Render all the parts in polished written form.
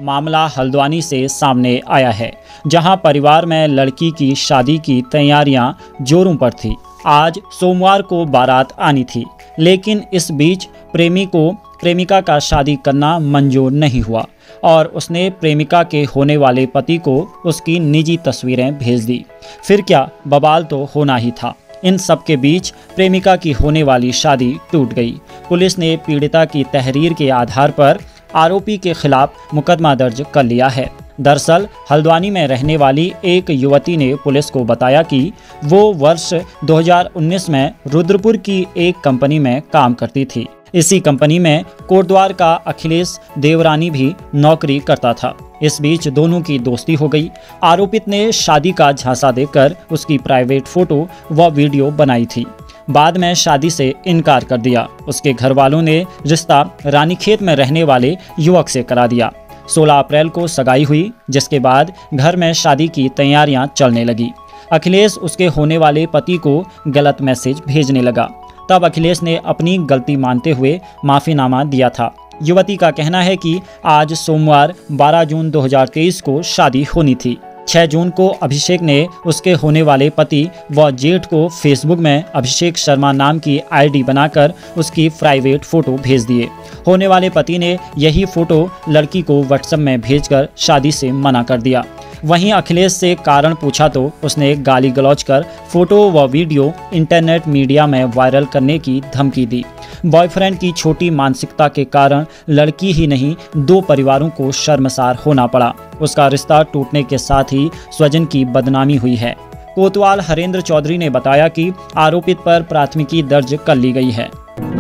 मामला हल्द्वानी से सामने आया है, जहां परिवार में लड़की की शादी की तैयारियां जोरों पर थी। आज सोमवार को बारात आनी थी, लेकिन इस बीच प्रेमी को प्रेमिका का शादी करना मंजूर नहीं हुआ और उसने प्रेमिका के होने वाले पति को उसकी निजी तस्वीरें भेज दी। फिर क्या, बवाल तो होना ही था। इन सब के बीच प्रेमिका की होने वाली शादी टूट गई। पुलिस ने पीड़िता की तहरीर के आधार पर आरोपी के खिलाफ मुकदमा दर्ज कर लिया है। दरअसल हल्द्वानी में रहने वाली एक युवती ने पुलिस को बताया कि वो वर्ष 2019 में रुद्रपुर की एक कंपनी में काम करती थी। इसी कंपनी में कोटद्वार का अखिलेश देवरानी भी नौकरी करता था। इस बीच दोनों की दोस्ती हो गई। आरोपित ने शादी का झांसा देकर उसकी प्राइवेट फोटो व वीडियो बनाई थी। बाद में शादी से इनकार कर दिया। उसके घर वालों ने रिश्ता रानीखेत में रहने वाले युवक से करा दिया। 16 अप्रैल को सगाई हुई, जिसके बाद घर में शादी की तैयारियां चलने लगी। अखिलेश उसके होने वाले पति को गलत मैसेज भेजने लगा। तब अखिलेश ने अपनी गलती मानते हुए माफीनामा दिया था। युवती का कहना है कि आज सोमवार 12 जून 2023 को शादी होनी थी। 6 जून को अभिषेक ने उसके होने वाले पति व जेठ को फेसबुक में अभिषेक शर्मा नाम की आईडी बनाकर उसकी प्राइवेट फोटो भेज दिए। होने वाले पति ने यही फोटो लड़की को व्हाट्सएप में भेजकर शादी से मना कर दिया। वहीं अखिलेश से कारण पूछा तो उसने गाली गलौज कर फोटो व वीडियो इंटरनेट मीडिया में वायरल करने की धमकी दी। बॉयफ्रेंड की छोटी मानसिकता के कारण लड़की ही नहीं, 2 परिवारों को शर्मसार होना पड़ा। उसका रिश्ता टूटने के साथ ही स्वजन की बदनामी हुई है। कोतवाल हरेंद्र चौधरी ने बताया कि आरोपित पर प्राथमिकी दर्ज कर ली गई है।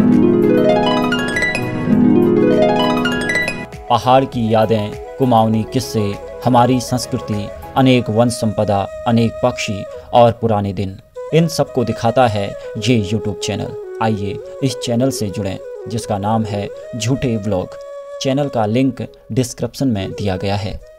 पहाड़ की यादें, कुमाऊनी किस्से, हमारी संस्कृति, अनेक वन संपदा, अनेक पक्षी और पुराने दिन, इन सब को दिखाता है ये यूट्यूब चैनल। आइए इस चैनल से जुड़ें, जिसका नाम है झूठे व्लॉग। चैनल का लिंक डिस्क्रिप्शन में दिया गया है।